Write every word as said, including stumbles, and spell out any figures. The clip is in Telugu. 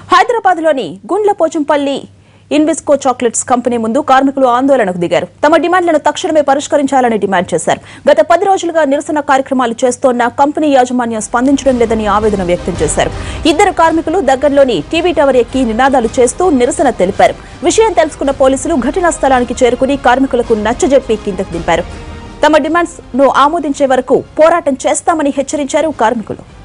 హైదరాబాద్ లోని గుండ్లపోచంపల్లి ఇన్విస్కో చాక్లెట్స్ కంపెనీ ముందు కార్మికులు ఆందోళనకు దిగారు. తమ డిమాండ్లను తక్షణమే పరిష్కరించాలని డిమాండ్ చేశారు. గత పది రోజులుగా నిరసన కార్యక్రమాలు చేస్తోన్న కంపెనీ యాజమాన్యం స్పందించడం లేదని ఆవేదన వ్యక్తం చేశారు. ఇద్దరు కార్మికులు దగ్గరలోని టీవీ టవర్ ఎక్కి నినాదాలు చేస్తూ నిరసన తెలిపారు. విషయం తెలుసుకున్న పోలీసులు ఘటనా స్థలానికి చేరుకుని కార్మికులకు నచ్చజెప్పి కిందకు దింపారు. తమ డిమాండ్స్ ను ఆమోదించే వరకు పోరాటం చేస్తామని హెచ్చరించారు కార్మికులు.